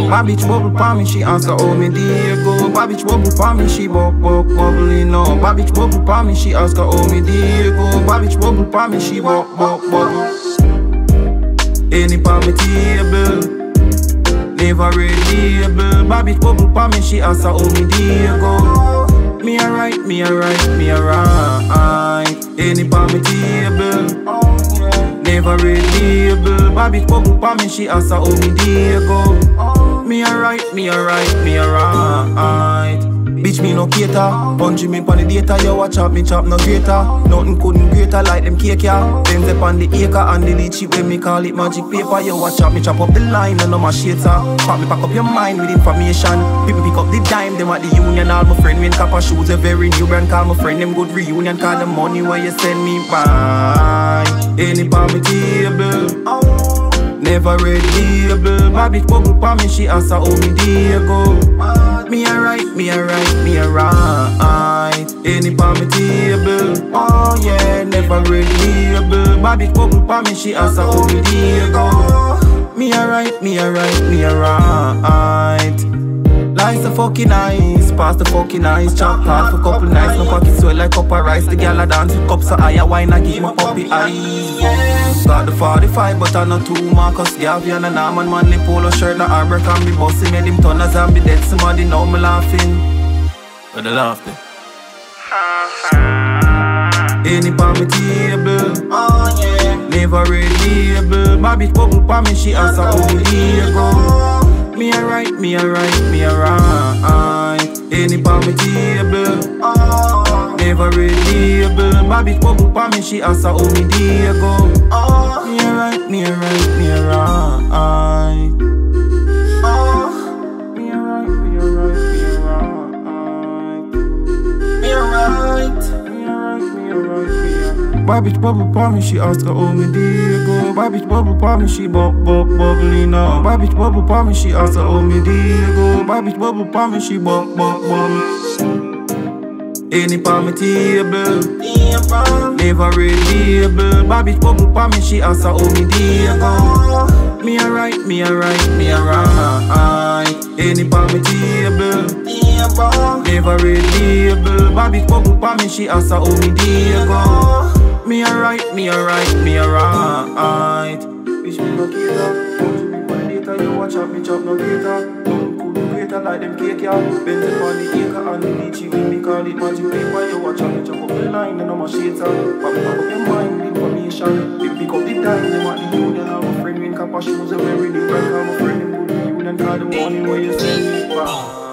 My bitch bubble pa me, she answer how me day go. My bitch bubble pa me, she bubbling now. My bitch bubble pa me, she ask her how me day go. My bitch bubble pa me, she bubble. Any pa me table, never ready able. My bitch bubble pa me, she ask her how me day go. Me alright, me alright, me alright. Any pa me table, never ready able. My bitch bubble pa me, she ask her how me day go. Me alright, me alright, me alright. Bitch me no cater, bungee me pon the data. You watch out, me chop no greater. Nothing couldn't greater like them cake ya. Them zip on the acre and the lychee when me call it magic paper. You watch out, me chop up the line and no macheta. Pop me pack up your mind with information. People pick up the dime, them at the union. All my friend win copper shoes, a very new brand. Call my friend them good reunion. Call the money where you send me by. Any pa me table, never ready able. My bitch bubble pa me, she ask her how me day go. Me alright, me alright, me alright. Any pa me table, oh yeah, never ready able. My bitch bubble pa me, she ask her how me day go. Me alright, me alright, me alright. Life's a fucking nice, pass the fucking ice. Chop hard for couple nights, no pocket swell like cup of rice. The gal a dance with cups of higher wine, I give my puppy eyes. Got the 45, but I not too Marcus Garvey and a Norman Manley polo shirt. The arbor can be bossy, made him turn a zombie dead. Somebody know me laughing, but they laughing. Any pa me table, oh yeah, never ready able. My bitch bubble pa me, she ask her how me day go. Me alright, me alright, me alright. Any pa me table, never ready able. My bitch bubble pa me, she ask her how me day go. Me alright, me alright, me alright. Me alright, me alright, me alright. Me alright, me alright, me alright, me alright. My bitch bubble pa me, she ask her how me day go. My bitch bubble pa me, she bubbling now. My bitch bubble pa me, she ask her how me day go. My bitch bubble pa me, she bubble. Any pa me table, never ready able. My bitch bubble pa me, she ask her how me day go. Me alright, me alright, me alright. Any pa me table, never ready able. My bitch bubble pa me, she ask her how me day go. Me alright, me alright, me alright. Bitch me no cater, don't me pon the data. You watch out, me chop no greater. Nothing couldn't greater like them cake ya. Benz upon the acre and the lychee when me call it magic paper. You watch out, me chop up the line and no macheta. Pop me pack up your mind with information. Pick up the dime, them at the union. All my friend win copper shoes, a very new brand. Call my friend them good reunion. Call the money where you send me back.